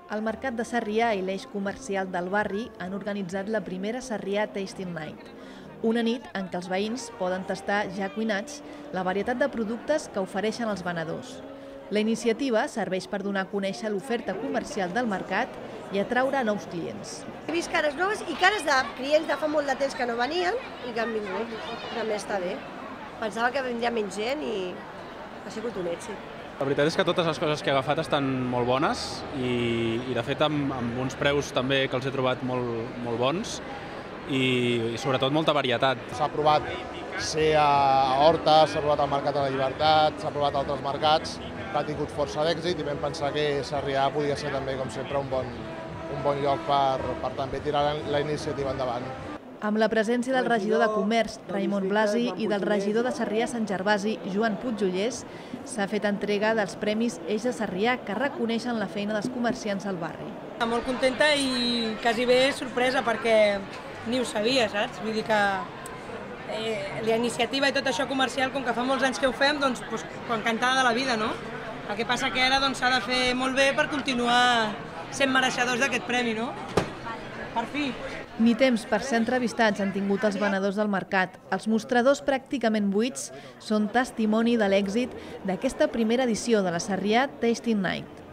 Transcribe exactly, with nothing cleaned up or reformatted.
El Mercat de Sarrià i l'Eix Comercial del Barri han organitzat la primera Sarrià Tasting Night, una nit en què els veïns poden tastar ja cuinats la varietat de productes que ofereixen els venedors. La iniciativa serveix per donar a conèixer l'oferta comercial del mercat i atraure nous clients. He vist cares noves i cares de clients de fa molt de temps que no venien i que han vingut. També està bé. Pensava que vindria menys gent i ha sigut un èxit. La veritat és que totes les coses que he agafat estan molt bones i, i de fet amb, amb uns preus també que els he trobat molt, molt bons i, i sobretot molta varietat. S'ha provat ser a Horta, s'ha provat al Mercat de la Llibertat, s'ha provat a altres mercats, que ha tingut força d'èxit i vam pensar que Sarrià podia ser també, com sempre, un bon, un bon lloc per, per també tirar la iniciativa endavant. Amb la presència del regidor de Comerç, Raimon Blasi, i del regidor de Sarrià Sant Gervasi, Joan Puigollers, s'ha fet entrega dels Premis Eix de Sarrià que reconeixen la feina dels comerciants al barri. Molt contenta i quasi bé sorpresa perquè ni ho sabia, saps? Vull dir que eh, la iniciativa i tot això comercial, com que fa molts anys que ho fem, doncs, doncs encantada de la vida, no? El que passa que ara s'ha doncs, de fer molt bé per continuar sent mereixedors d'aquest premi, no? Per fi! Ni temps per ser entrevistats han tingut els venedors del mercat. Els mostradors pràcticament buits són testimoni de l'èxit d'aquesta primera edició de la Sarrià Tasting Night.